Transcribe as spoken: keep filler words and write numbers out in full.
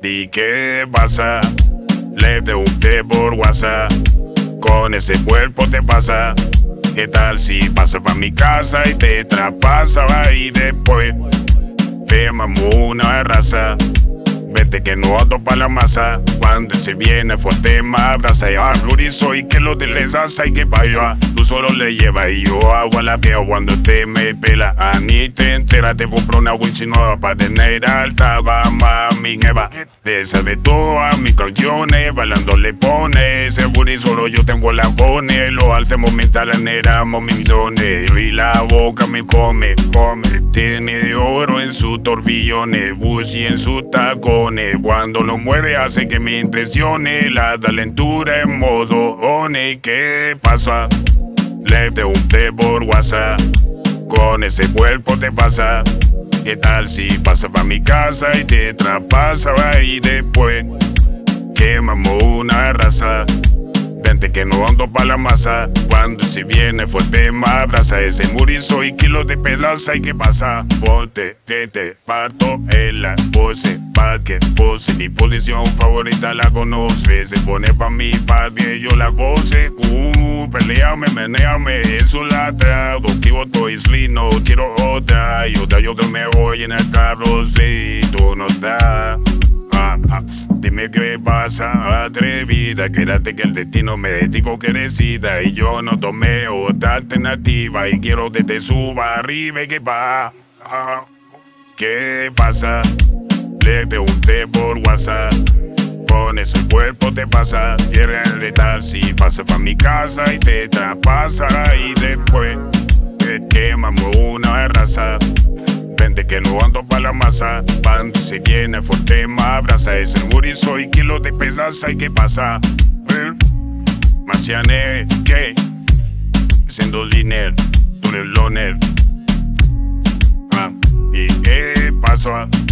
¿Y qué pasa? Le pregunté por WhatsApp, con ese cuerpo te pasa. ¿Qué tal si pasas pa' mi casa y te traspasa? Y después te mamo una raza. Vete que no ando pa' la masa. Cuando se viene fuerte me abraza. Ya florizo y que lo de les hace y que pa' yo. Tú solo le llevas y yo hago la peo cuando te me pela. A ni te enteras, te compro una winchi nueva pa' tener alta gama, mi jeva. De esa de todas mis canciones, bailando le pone. Seguro y solo yo tengo la pone. Los altos momentos neramos millones. Y la boca me come, come. Tiene de oro en sus torbillones, Gucci en sus tacones. Cuando lo mueve hace que me impresione la talentura en modo one. ¿Qué pasa? Le pregunté por WhatsApp, con ese cuerpo te pasa. ¿Qué tal si pasas pa' mi casa y te traspasa? Y después quemamos una raza. Vente que no ando pa' la masa. Cuando se viene fuerte me abraza. Ese murizo y kilos de pelaza. ¿Y qué pasa? Ponte que te parto en la pose, pa' que pose. Mi posición favorita la conoce. Se pone pa' mí, pa' que yo la goce. Uh, peleame, meneame, eso la trago. Activo estoy slim, no quiero otra. Y otra, y otra me voy en el carro. Si tú no estás. Ah, ah. Dime qué pasa, atrevida. Quédate que el destino me dijo que decida. Y yo no tomé otra alternativa. Y quiero que te suba arriba y que va. Ah, ¿qué pasa? Le pregunté por WhatsApp, con ese cuerpo te pasa. Quieres letal si pasas pa' mi casa y te traspasa. Y después te quemamos una raza. Vente que no ando pa' la masa. Cuando se viene fuerte me abraza. Es el murizo y kilos de pesaza. ¿Y qué pasa? ¿Eh? Marciané, ¿qué? Siendo liner, tú eres loner. Ah, ¿y qué pasó?